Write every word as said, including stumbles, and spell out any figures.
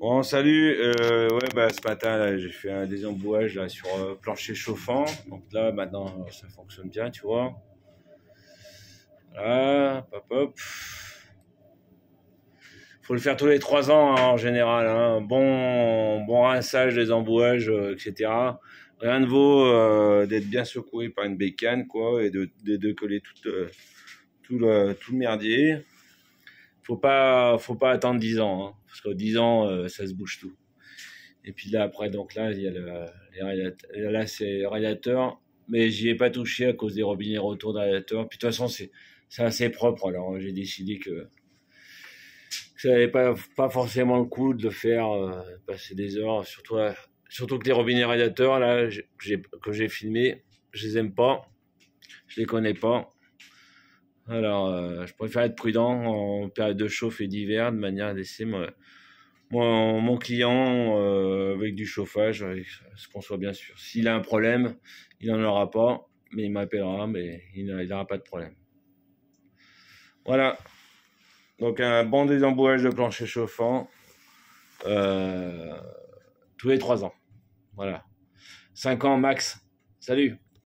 Bon, salut. Euh, ouais, bah, ce matin, là, j'ai fait un désembouage là, sur euh, plancher chauffant. Donc là, maintenant, ça fonctionne bien, tu vois. Voilà, hop, hop. Faut le faire tous les trois ans hein, en général. Hein. Bon, bon rinçage des embouages, euh, et cetera. Rien ne vaut euh, d'être bien secoué par une bécane, quoi, et de, de, de coller tout, euh, tout, le, tout le merdier. Faut pas, faut pas attendre dix ans, hein, parce que dix ans, euh, ça se bouge tout. Et puis là, après, donc là, il y a le, les radiateurs. Là, c'est radiateur, mais j'y ai pas touché à cause des robinets retour de radiateur. Puis de toute façon, c'est, c'est assez propre. Alors, j'ai décidé que, que ça n'avait pas, pas forcément le coup de le faire, euh, passer des heures. Surtout, là, surtout que les robinets radiateurs, là, j'ai, que j'ai filmé, je les aime pas. Je les connais pas. Alors, euh, je préfère être prudent en période de chauffe et d'hiver, de manière à laisser moi, Mon, mon client euh, avec du chauffage, avec ce qu'on soit bien sûr. S'il a un problème, il n'en aura pas, mais il m'appellera, mais il n'aura pas de problème. Voilà. Donc un bon désembouage de plancher chauffant euh, tous les trois ans. Voilà. Cinq ans max. Salut.